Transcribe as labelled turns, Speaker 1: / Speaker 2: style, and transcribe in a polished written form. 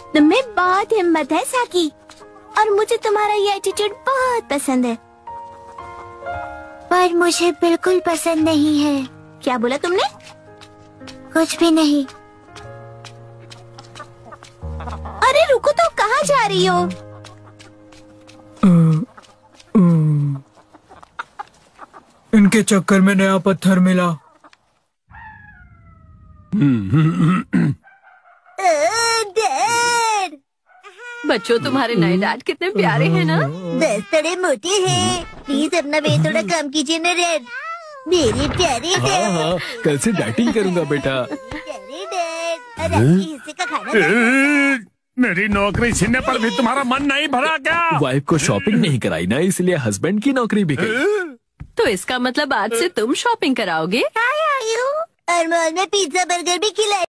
Speaker 1: तुम्हें बहुत हिम्मत है साकी, और मुझे तुम्हारा ये एटीट्यूड बहुत पसंद है।
Speaker 2: पर मुझे बिल्कुल पसंद नहीं है।
Speaker 1: क्या बोला तुमने?
Speaker 2: कुछ भी नहीं।
Speaker 1: अरे रुको तो, कहाँ जा रही हो?
Speaker 3: इनके चक्कर में नया पत्थर मिला।
Speaker 2: डैड,
Speaker 4: बच्चों, तुम्हारे नए डैड कितने प्यारे हैं ना।
Speaker 2: बस थोड़े मोटे हैं। प्लीज अपना वेट थोड़ा कम कीजिए ना डैड। मेरे प्यारे डैड।
Speaker 5: हाँ, कल से डाइटिंग करूंगा बेटा।
Speaker 2: प्यारे डैड, और आपके हिस्से का खाना।
Speaker 6: मेरी नौकरी छीनने पर भी तुम्हारा मन नहीं भरा क्या?
Speaker 5: वाइफ को शॉपिंग नहीं कराई ना, इसलिए हस्बैंड की नौकरी भी गई।
Speaker 4: तो इसका मतलब आज से तुम शॉपिंग कराओगे?
Speaker 2: और मॉल में पिज्जा बर्गर भी खिलाए।